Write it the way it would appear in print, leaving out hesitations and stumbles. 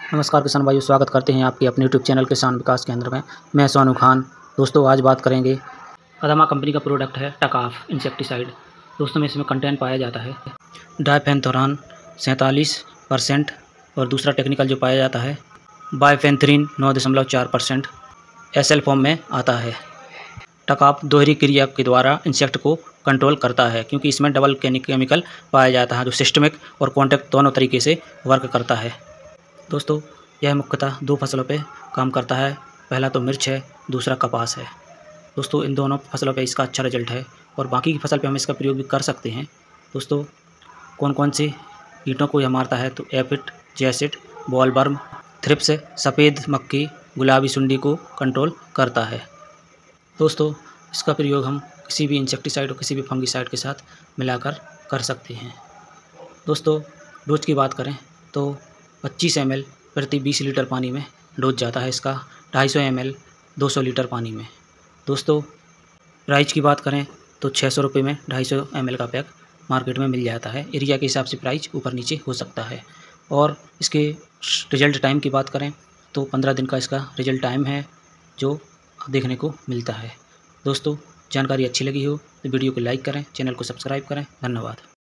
नमस्कार किसान भाइयों, स्वागत करते हैं आपके अपने यूट्यूब चैनल किसान विकास केंद्र में। मैं सोनू खान। दोस्तों आज बात करेंगे अदमा कंपनी का प्रोडक्ट है टकाफ इंसेक्टिसाइड। दोस्तों में इसमें कंटेंट पाया जाता है डायफेंथोरान 47% और दूसरा टेक्निकल जो पाया जाता है बाइफेंथ्रीन 9.4% एसएल फॉर्म में आता है। टकाफ दोहरी क्रिया के द्वारा इंसेक्ट को कंट्रोल करता है क्योंकि इसमें डबल केमिकल पाया जाता है जो सिस्टमिक और कॉन्टैक्ट दोनों तरीके से वर्क करता है। दोस्तों यह मुख्यतः 2 फसलों पे काम करता है। पहला तो मिर्च है, दूसरा कपास है। दोस्तों इन दोनों फसलों पे इसका अच्छा रिजल्ट है और बाकी की फसल पे हम इसका प्रयोग भी कर सकते हैं। दोस्तों कौन कौन से कीटों को यह मारता है तो एफिड, जैसिड, बॉलवर्म, थ्रिप्स, सफ़ेद मक्खी, गुलाबी सुंडी को कंट्रोल करता है। दोस्तों इसका प्रयोग हम किसी भी इंसेक्टिसाइड और किसी भी फंगिसाइड के साथ मिलाकर कर सकते हैं। दोस्तों डोज की बात करें तो 25 ml प्रति 20 लीटर पानी में डोज जाता है इसका, 250 ml 200 लीटर पानी में। दोस्तों प्राइस की बात करें तो 600 रुपये में 250 ml का पैक मार्केट में मिल जाता है। एरिया के हिसाब से प्राइस ऊपर नीचे हो सकता है। और इसके रिजल्ट टाइम की बात करें तो 15 दिन का इसका रिजल्ट टाइम है जो देखने को मिलता है। दोस्तों जानकारी अच्छी लगी हो तो वीडियो को लाइक करें, चैनल को सब्सक्राइब करें। धन्यवाद।